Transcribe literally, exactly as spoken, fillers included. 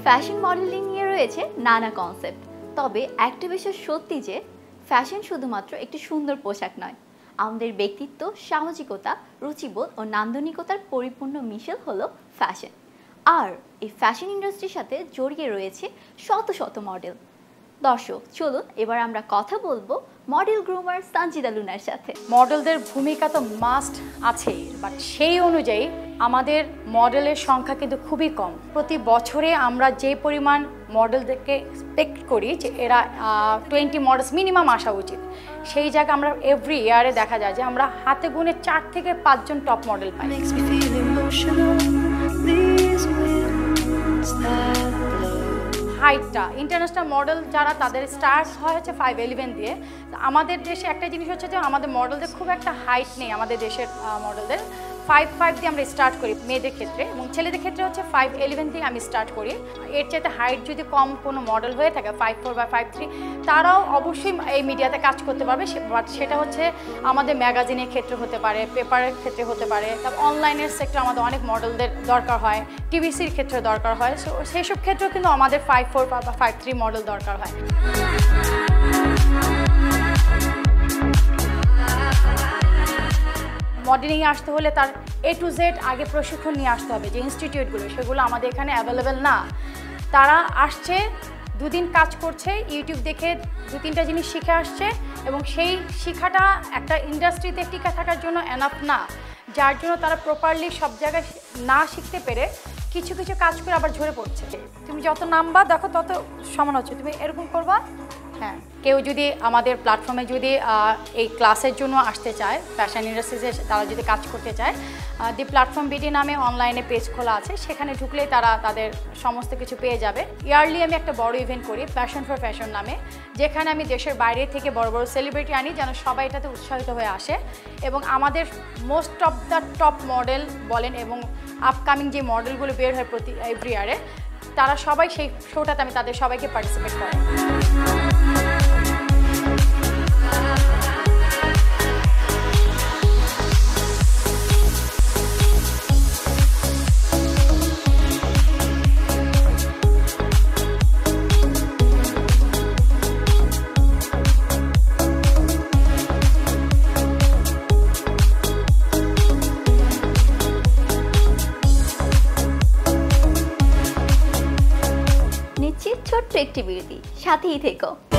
Fashion modelling নিয়ে রয়েছে নানা কনসেপ্ট, তবে একটা বিষয় সত্যি যে ফ্যাশন শুধুমাত্র একটি সুন্দর পোশাক নয়, আমাদের ব্যক্তিত্ব, সামাজিকতা, রুচিবোধ ও নান্দনিকতার পরিপূর্ণ মিশেল হলো ফ্যাশন। আর এই ফ্যাশন ইন্ডাস্ট্রির সাথে জড়িয়ে রয়েছে শত শত মডেল। দর্শক চলুন এবার আমরা কথা বলবো মডেল গ্রুমার সঞ্জিদা লুনার সাথে। মডেলদের ভূমিকা তো মাস্ট আছেই, বাট সেই অনুযায়ী আমাদের মডেলের সংখ্যা কিন্তু খুবই কম। প্রতি বছরে আমরা যে পরিমাণ মডেলদেরকে এক্সপেক্ট করি যে এরা টোয়েন্টি মডেলস মিনিমাম আসা উচিত, সেই জায়গায় আমরা এভরি ইয়ারে দেখা যায় যে আমরা হাতে গুনে চার থেকে পাঁচজন টপ মডেল পাই। হাইটটা ইন্টারন্যাশনাল মডেল যারা তাদের স্টার্ট হয় হচ্ছে ফাইভ এলিভেন দিয়ে। আমাদের দেশে একটা জিনিস হচ্ছে যে আমাদের মডেলদের খুব একটা হাইট নেই, আমাদের দেশের মডেলদের ফাইভ ফাইভ দিয়ে আমরা স্টার্ট করি মেয়েদের ক্ষেত্রে, এবং ছেলেদের ক্ষেত্রে হচ্ছে ফাইভ এলিভেন দিয়ে আমি স্টার্ট করি। এর চাইতে হাইট যদি কম কোনো মডেল হয়ে থাকে ফাইভ ফোর বা ফাইভ থ্রি, তারাও অবশ্যই এই মিডিয়াতে কাজ করতে পারবে, বাট সেটা হচ্ছে আমাদের ম্যাগাজিনের ক্ষেত্রে হতে পারে, পেপারের ক্ষেত্রে হতে পারে, তারপর অনলাইনের সেক্টরে আমাদের অনেক মডেলদের দরকার হয়, টিভিসির ক্ষেত্রে দরকার হয়, সো সেসব ক্ষেত্রেও কিন্তু আমাদের ফাইভ ফোর বা ফাইভ থ্রি মডেল দরকার হয়। মডেলিংয়ে আসতে হলে তার এ টু জেড আগে প্রশিক্ষণ নিয়ে আসতে হবে, যে ইনস্টিটিউটগুলো সেগুলো আমাদের এখানে অ্যাভেলেবেল না। তারা আসছে, দুদিন কাজ করছে, ইউটিউব দেখে দু তিনটা জিনিস শিখে আসছে, এবং সেই শিক্ষাটা একটা ইন্ডাস্ট্রিতে টিকে থাকার জন্য এনাফ না, যার জন্য তারা প্রপারলি সব জায়গায় না শিখতে পেরে কিছু কিছু কাজ করে আবার ঝরে পড়ছে। তুমি যত নাম্বা দেখো তত সমান হচ্ছে, তুমি এরকম করবা। হ্যাঁ, কেউ যদি আমাদের প্ল্যাটফর্মে যদি এই ক্লাসের জন্য আসতে চায়, ফ্যাশন ইন্ডাস্ট্রিজে তারা যদি কাজ করতে চায়, দি প্ল্যাটফর্ম বিডি নামে অনলাইনে পেজ খোলা আছে, সেখানে ঢুকলেই তারা তাদের সমস্ত কিছু পেয়ে যাবে। ইয়ারলি আমি একটা বড় ইভেন্ট করি প্যাশন ফর ফ্যাশন নামে, যেখানে আমি দেশের বাইরে থেকে বড় বড় সেলিব্রিটি আনি যেন সবাই এটাতে উৎসাহিত হয়ে আসে, এবং আমাদের most of the top model বলেন এবং আপকামিং যে মডেলগুলো বের হয় প্রতি এভরি ইয়ারে, তারা সবাই সেই শোটাতে আমি তাদের সবাইকে পার্টিসিপেট করাই। ছোট্ট একটি বিরতি, সাথেই থেকো।